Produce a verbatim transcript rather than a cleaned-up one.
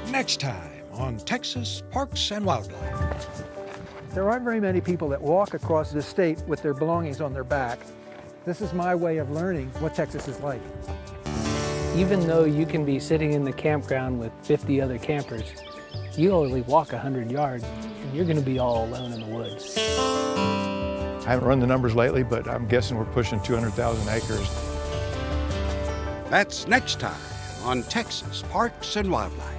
Next time on Texas Parks and Wildlife. There aren't very many people that walk across this state with their belongings on their back. This is my way of learning what Texas is like. Even though you can be sitting in the campground with fifty other campers, you only walk one hundred yards and you're going to be all alone in the woods. I haven't run the numbers lately, but I'm guessing we're pushing two hundred thousand acres. That's next time on Texas Parks and Wildlife.